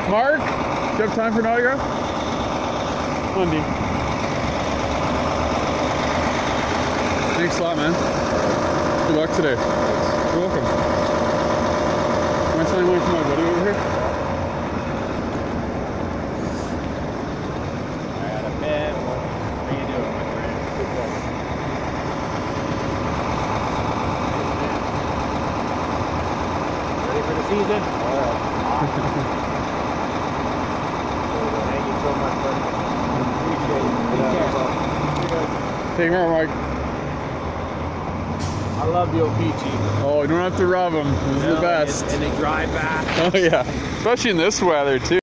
Mark, do you have time for an autograph? Monday. Thanks a lot, man. Good luck today. You're welcome. Am I signing one for my buddy over here? I got a pen. What are you doing, my friend? Good luck. Ready for the season? Thank you so much, buddy. Appreciate it. Take care, Mike. I love the old peachy. Oh, you don't have to rub them. This is the best. And they dry back. Oh, yeah. Especially in this weather, too.